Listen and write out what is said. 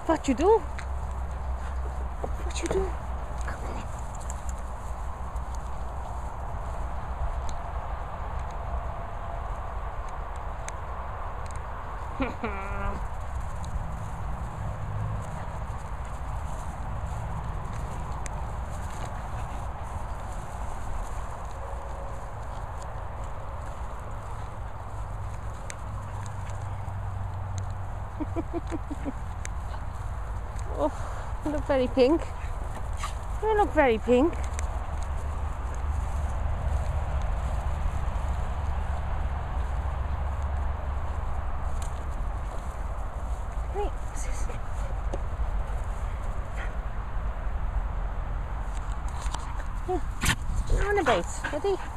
What you do? What you do? Come on. Oh, you look very pink. You look very pink. Hey, what's this? Yeah, on a base, ready?